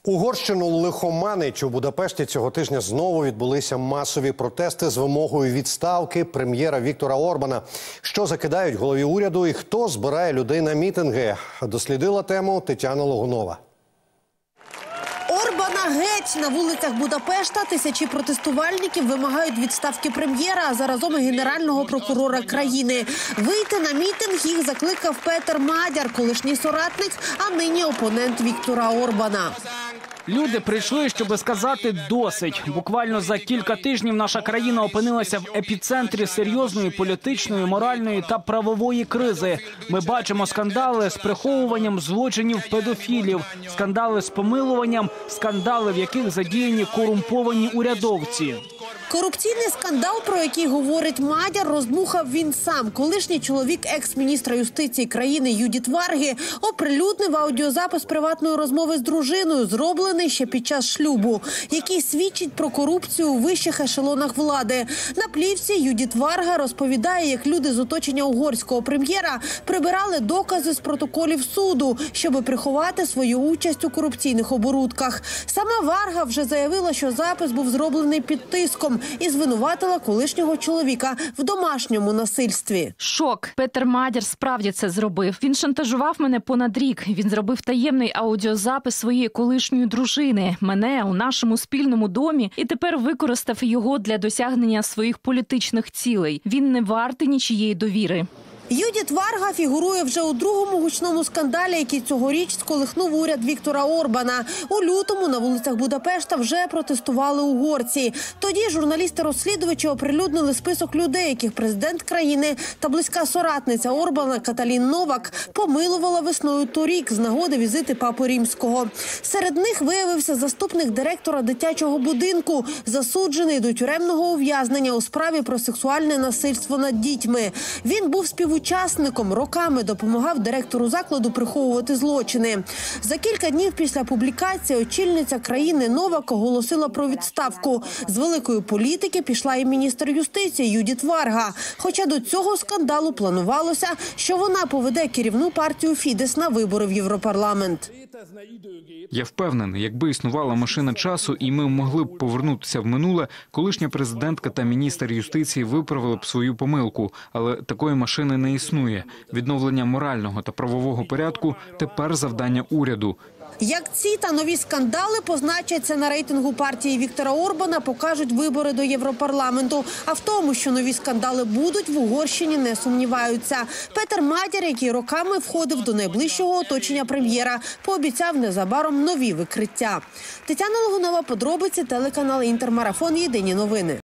Угорщину лихоманить. У Будапешті цього тижня знову відбулися масові протести з вимогою відставки прем'єра Віктора Орбана. Що закидають голові уряду і хто збирає людей на мітинги? Дослідила тему Тетяна Логунова. Орбана геть! На вулицях Будапешта тисячі протестувальників вимагають відставки прем'єра, а заразом і генерального прокурора країни. Вийти на мітинг їх закликав Петер Мадяр, колишній соратник, а нині опонент Віктора Орбана. Люди прийшли, щоб сказати «досить». Буквально за кілька тижнів наша країна опинилася в епіцентрі серйозної політичної, моральної та правової кризи. Ми бачимо скандали з приховуванням злочинів педофілів, скандали з помилуванням, скандали, в яких задіяні корумповані урядовці. Корупційний скандал, про який говорить Мадяр, роздмухав він сам. Колишній чоловік екс-міністра юстиції країни Юдіт Варги оприлюднив аудіозапис приватної розмови з дружиною, зроблений ще під час шлюбу, який свідчить про корупцію у вищих ешелонах влади. На плівці Юдіт Варга розповідає, як люди з оточення угорського прем'єра прибирали докази з протоколів суду, щоб приховати свою участь у корупційних оборудках. Сама Варга вже заявила, що запис був зроблений під тиском і звинуватила колишнього чоловіка в домашньому насильстві. Шок. Петер Мадяр справді це зробив. Він шантажував мене понад рік. Він зробив таємний аудіозапис своєї колишньої дружини. Мене у нашому спільному домі і тепер використав його для досягнення своїх політичних цілей. Він не вартий нічиєї довіри. Юдіт Варга фігурує вже у другому гучному скандалі, який цьогоріч сколихнув уряд Віктора Орбана. У лютому на вулицях Будапешта вже протестували угорці. Тоді журналісти-розслідувачі оприлюднили список людей, яких президент країни та близька соратниця Орбана Каталін Новак помилувала весною торік з нагоди візиту Папи Римського. Серед них виявився заступник директора дитячого будинку, засуджений до тюремного ув'язнення у справі про сексуальне насильство над дітьми. Він був співучасником, роками допомагав директору закладу приховувати злочини. За кілька днів після публікації очільниця країни Новак оголосила про відставку. З великої політики пішла і міністр юстиції Юдіт Варга. Хоча до цього скандалу планувалося, що вона поведе керівну партію Фідес на вибори в Європарламент. Я впевнений, якби існувала машина часу і ми могли б повернутися в минуле, колишня президентка та міністр юстиції виправили б свою помилку. Але такої машини не існує. Відновлення морального та правового порядку – тепер завдання уряду. Як ці та нові скандали позначаться на рейтингу партії Віктора Орбана, покажуть вибори до Європарламенту. А в тому, що нові скандали будуть, в Угорщині не сумніваються. Петер Мадяр, який роками входив до найближчого оточення прем'єра, пообіцяв незабаром нові викриття. Тетяна Логунова, подробиці, телеканал «Інтермарафон», єдині новини.